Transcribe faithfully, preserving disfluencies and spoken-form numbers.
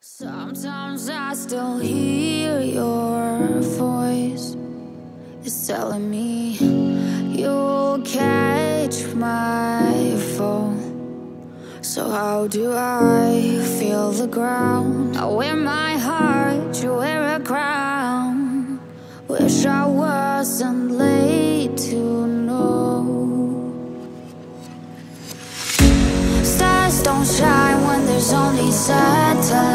Sometimes I still hear your voice. It's telling me you'll catch my fall. So how do I feel the ground? I wear my heart, you wear a crown. Wish I wasn't late to know. Stars don't shine when there's only satellites.